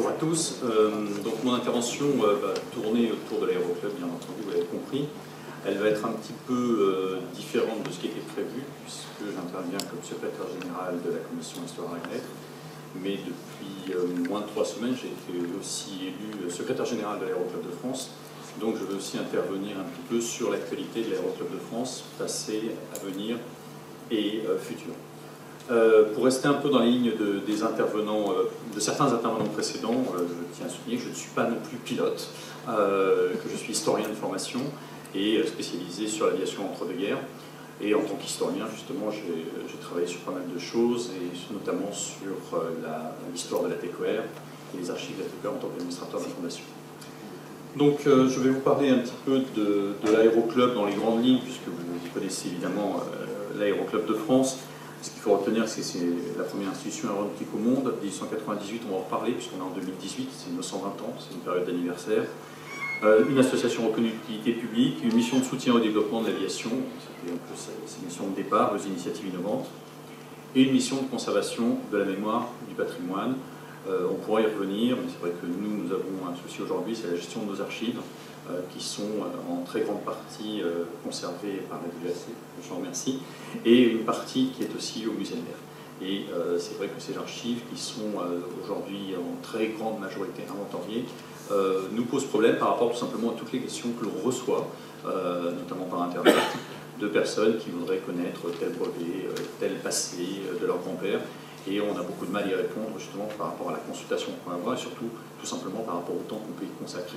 Bonjour à tous. Donc mon intervention va tourner autour de l'Aéroclub, bien entendu, vous l'avez compris. Elle va être un petit peu différente de ce qui était prévu, puisque j'interviens comme secrétaire général de la commission Histoire et Lettres. Mais depuis moins de 3 semaines, j'ai été aussi élu secrétaire général de l'Aéroclub de France. Donc je vais aussi intervenir un petit peu sur l'actualité de l'Aéroclub de France, passé, à venir et futur. Pour rester un peu dans les lignes des intervenants, de certains intervenants précédents, je tiens à souligner que je ne suis pas non plus pilote, que je suis historien de formation et spécialisé sur l'aviation entre-deux-guerres. Et en tant qu'historien, justement, j'ai travaillé sur pas mal de choses, et notamment sur l'histoire de la TECOR et les archives de la TECOR en tant qu'administrateur de la Fondation. Donc je vais vous parler un petit peu de l'Aéroclub dans les grandes lignes, puisque vous connaissez évidemment l'Aéroclub de France. Ce qu'il faut retenir, c'est que c'est la première institution aéronautique au monde. 1898, on va en reparler, puisqu'on est en 2018, c'est 920 ans, c'est une période d'anniversaire. Une association reconnue d'utilité publique, une mission de soutien au développement de l'aviation, c'était un peu ses missions de départ, les initiatives innovantes, et une mission de conservation de la mémoire du patrimoine. On pourra y revenir, mais c'est vrai que nous avons un souci aujourd'hui, c'est la gestion de nos archives, qui sont en très grande partie conservées par la DGAC, je vous remercie, et une partie qui est aussi au musée de l'air. Et c'est vrai que ces archives, qui sont aujourd'hui en très grande majorité inventoriées, nous posent problème par rapport tout simplement à toutes les questions que l'on reçoit, notamment par Internet, de personnes qui voudraient connaître tel brevet, tel passé de leur grand-père, et on a beaucoup de mal à y répondre justement par rapport à la consultation qu'on va avoir, et surtout tout simplement par rapport au temps qu'on peut y consacrer.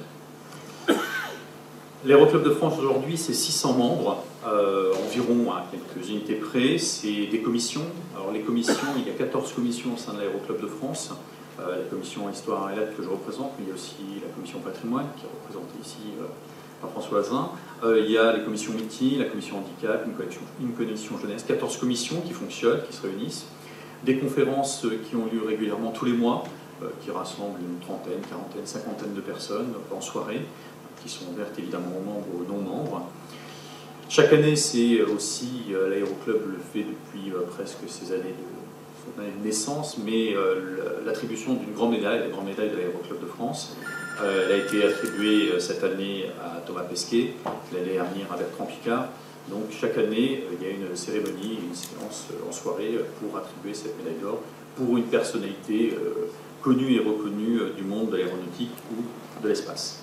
L'Aéroclub de France aujourd'hui, c'est 600 membres, environ à quelques unités près. C'est des commissions. Alors les commissions, il y a 14 commissions au sein de l'Aéroclub de France. La commission Histoire et Lettres que je représente, mais il y a aussi la commission Patrimoine qui est représentée ici par François Azin. Il y a la commission Métier, la commission Handicap, une commission Jeunesse. 14 commissions qui fonctionnent, qui se réunissent. Des conférences qui ont lieu régulièrement tous les mois, qui rassemblent une trentaine, quarantaine, cinquantaine de personnes en soirée, qui sont ouvertes évidemment aux membres ou aux non-membres. Chaque année, c'est aussi, l'Aéroclub le fait depuis presque ses années son année de naissance, mais l'attribution d'une grande médaille, la grande médaille de l'Aéroclub de France. Elle a été attribuée cette année à Thomas Pesquet, l'année dernière à Bertrand Piccard. Donc chaque année, il y a une cérémonie, une séance en soirée pour attribuer cette médaille d'or pour une personnalité connue et reconnue du monde de l'aéronautique ou de l'espace.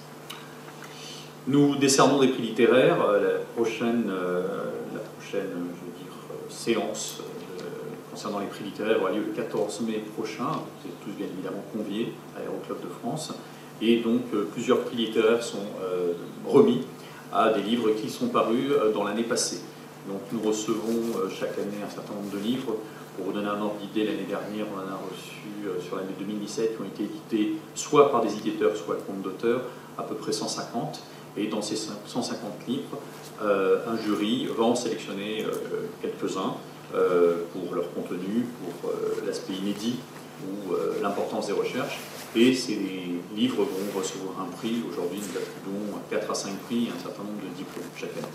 Nous décernons des prix littéraires. La prochaine je veux dire, séance concernant les prix littéraires aura lieu le 14 mai prochain. Vous êtes tous bien évidemment conviés à l'Aéroclub de France. Et donc plusieurs prix littéraires sont remis à des livres qui sont parus dans l'année passée. Donc nous recevons chaque année un certain nombre de livres. Pour vous donner un ordre d'idée, l'année dernière, on en a reçu sur l'année 2017 qui ont été édités soit par des éditeurs, soit à compte d'auteur, à peu près 150. Et dans ces 150 livres, un jury va en sélectionner quelques-uns pour leur contenu, pour l'aspect inédit ou l'importance des recherches. Et ces livres vont recevoir un prix. Aujourd'hui, nous attribuons 4 à 5 prix et un certain nombre de diplômes chaque année.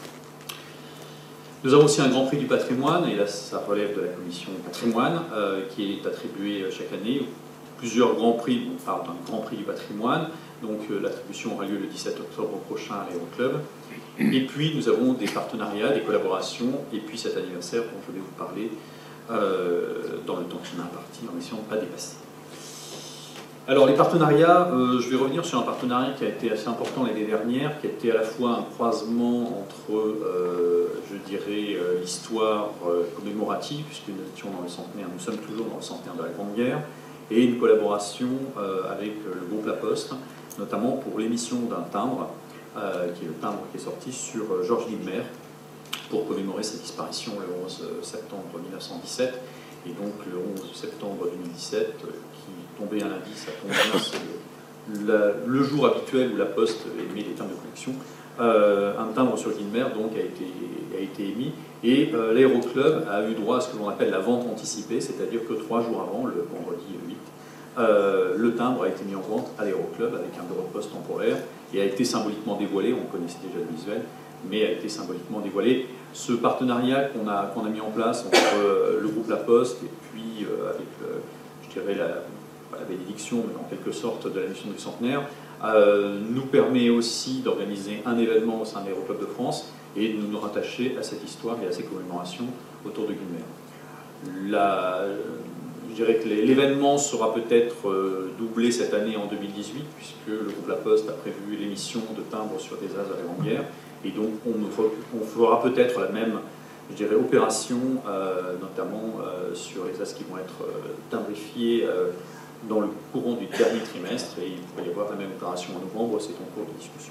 Nous avons aussi un grand prix du patrimoine, et là ça relève de la commission patrimoine, qui est attribué chaque année. Plusieurs grands prix, on parle d'un grand prix du patrimoine, donc l'attribution aura lieu le 17 octobre prochain à l'Aéroclub. Et puis nous avons des partenariats, des collaborations, et puis cet anniversaire dont je vais vous parler dans le temps qui m'a imparti, en essayant de ne pas dépasser. Alors les partenariats, je vais revenir sur un partenariat qui a été assez important l'année dernière, qui a été à la fois un croisement entre, je dirais, l'histoire commémorative, puisque nous étions dans le centenaire, nous sommes toujours dans le centenaire de la Grande Guerre, et une collaboration avec le groupe La Poste, notamment pour l'émission d'un timbre, qui est le timbre qui est sorti sur Georges Guynemer, pour commémorer sa disparition le 11 septembre 1917, et donc le 11 septembre 2017, qui tombait un lundi, ça tombe bien, c'est le jour habituel où La Poste émet des timbres de collection. Un timbre sur Guynemer donc a été émis, et l'Aéroclub a eu droit à ce que l'on appelle la vente anticipée, c'est-à-dire que 3 jours avant, le vendredi 8, le timbre a été mis en vente à l'Aéroclub avec un bureau de poste temporaire et a été symboliquement dévoilé. On connaissait déjà le visuel, mais a été symboliquement dévoilé. Ce partenariat qu'on a mis en place entre le groupe La Poste et puis avec, je dirais, la bénédiction, mais en quelque sorte de la mission du centenaire, nous permet aussi d'organiser un événement au sein de l'Aéroclub de France et de nous rattacher à cette histoire et à ces commémorations autour de Gulmer. Je dirais que l'événement sera peut-être doublé cette année en 2018, puisque le groupe La Poste a prévu l'émission de timbres sur des as à l'avant-guerre, et donc on fera peut-être la même, je dirais, opération, notamment sur les as qui vont être timbrifiés dans le courant du dernier trimestre, et il pourrait y avoir la même opération en novembre, c'est en cours de discussion.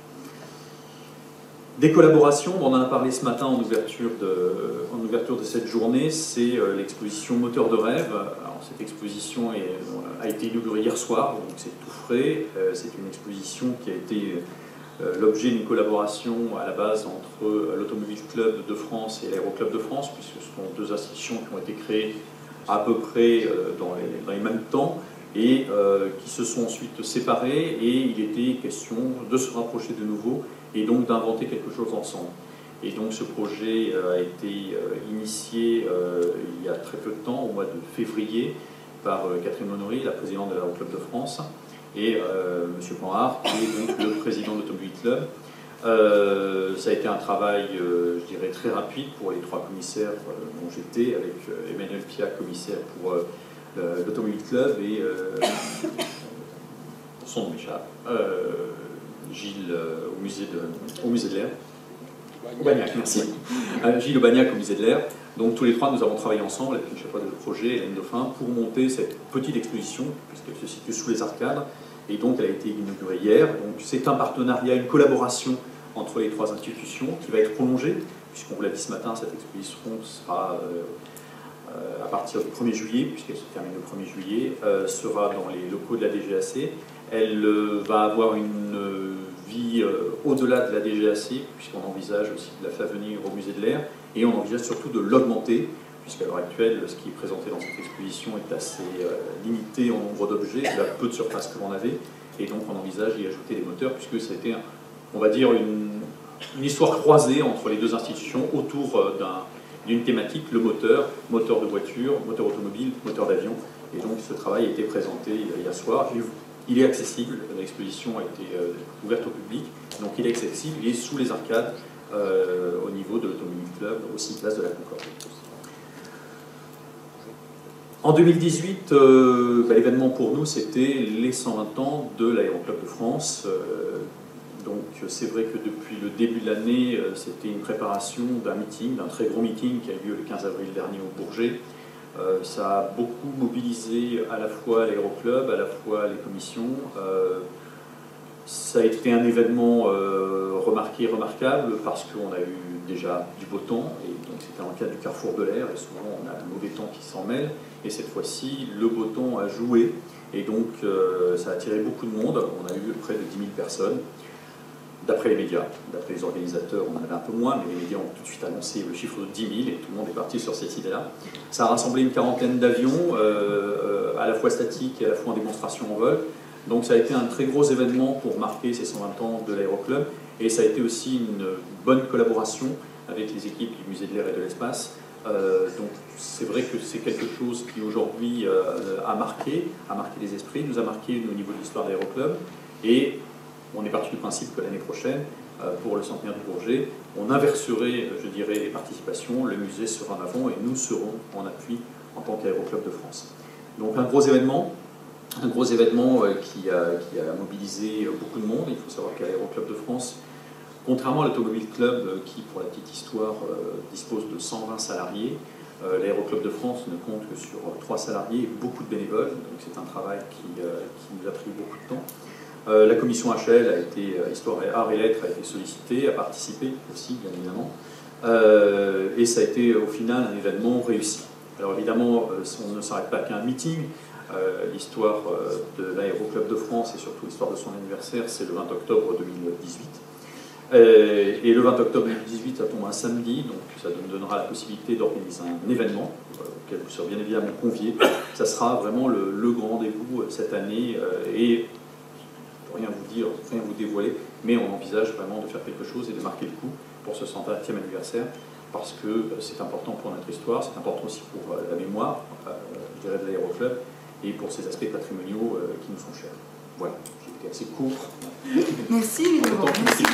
Des collaborations, on en a parlé ce matin en ouverture de cette journée, c'est l'exposition Moteur de rêve. Alors, cette exposition a été inaugurée hier soir, donc c'est tout frais. C'est une exposition qui a été l'objet d'une collaboration à la base entre l'Automobile Club de France et l'Aéroclub de France, puisque ce sont deux institutions qui ont été créées à peu près dans les mêmes temps et qui se sont ensuite séparées, et il était question de se rapprocher de nouveau et donc d'inventer quelque chose ensemble. Et donc ce projet a été initié il y a très peu de temps, au mois de février, par Catherine Honoré, la présidente de l'Aéroclub de France, et M. Panhard, qui est donc le président de l'Automobile Club. Ça a été un travail, je dirais, très rapide pour les trois commissaires dont j'étais, avec Emmanuel Piat, commissaire pour l'Automobile Club, et son nom m'échappe, Gilles au musée de l'Air. Aubagnac, merci. Gilles Aubagnac au musée de l'Air. Donc tous les trois, nous avons travaillé ensemble avec une chef de projet, Hélène Dauphin, pour monter cette petite exposition, puisqu'elle se situe sous les arcades. Et donc elle a été inaugurée hier. Donc c'est un partenariat, une collaboration entre les trois institutions qui va être prolongée, puisqu'on vous l'a dit ce matin, cette exposition sera à partir du 1er juillet, puisqu'elle se termine le 1er juillet, sera dans les locaux de la DGAC. Elle va avoir une vie au-delà de la DGAC, puisqu'on envisage aussi de la faire venir au musée de l'Air, et on envisage surtout de l'augmenter, puisqu'à l'heure actuelle, ce qui est présenté dans cette exposition est assez limité en nombre d'objets, il y a peu de surface que l'on avait, et donc on envisage d'y ajouter des moteurs, puisque ça a été, on va dire, une histoire croisée entre les deux institutions autour d'une thématique, le moteur de voiture, moteur automobile, moteur d'avion, et donc ce travail a été présenté hier soir. Il est accessible, l'exposition a été ouverte au public, donc il est accessible, il est sous les arcades au niveau de l'Automobile Club, aussi place de la Concorde. En 2018, l'événement pour nous, c'était les 120 ans de l'Aéroclub de France. Donc c'est vrai que depuis le début de l'année, c'était une préparation d'un meeting, d'un très gros meeting qui a eu lieu le 15 avril dernier au Bourget. Ça a beaucoup mobilisé à la fois l'Aéroclub, à la fois les commissions. Ça a été un événement remarquable parce qu'on a eu déjà du beau temps, et donc c'était dans le cadre du carrefour de l'air, et souvent on a le mauvais temps qui s'en mêle, et cette fois-ci le beau temps a joué, et donc ça a attiré beaucoup de monde. On a eu près de 10 000 personnes. D'après les médias, d'après les organisateurs, on en avait un peu moins, mais les médias ont tout de suite annoncé le chiffre de 10 000 et tout le monde est parti sur cette idée-là. Ça a rassemblé une quarantaine d'avions, à la fois statiques et à la fois en démonstration en vol. Donc ça a été un très gros événement pour marquer ces 120 ans de l'Aéroclub, et ça a été aussi une bonne collaboration avec les équipes du Musée de l'Air et de l'Espace. Donc c'est vrai que c'est quelque chose qui aujourd'hui a marqué les esprits, nous a marqué au niveau de l'histoire de l'Aéroclub, et on est parti du principe que l'année prochaine, pour le centenaire du Bourget, on inverserait, je dirais, les participations, le musée sera en avant et nous serons en appui en tant qu'Aéroclub de France. Donc un gros événement qui a mobilisé beaucoup de monde. Il faut savoir qu'à l'Aéroclub de France, contrairement à l'Automobile Club, qui, pour la petite histoire, dispose de 120 salariés, l'Aéroclub de France ne compte que sur 3 salariés et beaucoup de bénévoles, donc c'est un travail qui nous a pris beaucoup de temps. La commission HL a été, Histoire, Arts et Lettres, a été sollicitée, a participé aussi, bien évidemment, et ça a été au final un événement réussi. Alors évidemment, on ne s'arrête pas qu'à un meeting. L'histoire de l'Aéroclub de France et surtout l'histoire de son anniversaire, c'est le 20 octobre 2018. Et le 20 octobre 2018, ça tombe un samedi, donc ça nous donnera la possibilité d'organiser un événement auquel vous serez bien évidemment conviés. Ça sera vraiment le grand rendez-vous cette année, et pour rien vous dire, rien vous dévoiler, mais on envisage vraiment de faire quelque chose et de marquer le coup pour ce 120e anniversaire, parce que c'est important pour notre histoire, c'est important aussi pour la mémoire, je dirais, de l'Aéroclub, et pour ces aspects patrimoniaux qui nous sont chers. Voilà, j'ai été assez court. Merci, Laurent. Merci.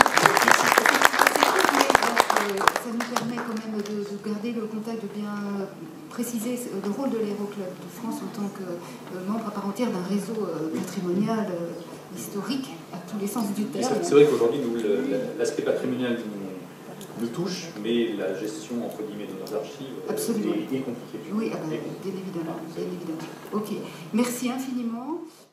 Ça nous permet quand même de garder le contact, de bien préciser le rôle de l'Aéroclub de France en tant que membre à part entière d'un réseau patrimonial historique à tous les sens du terme. C'est vrai qu'aujourd'hui, l'aspect patrimonial nous touche, mais la gestion entre guillemets de nos archives est compliquée. Oui, bien évidemment, bien évidemment. Ok, merci infiniment.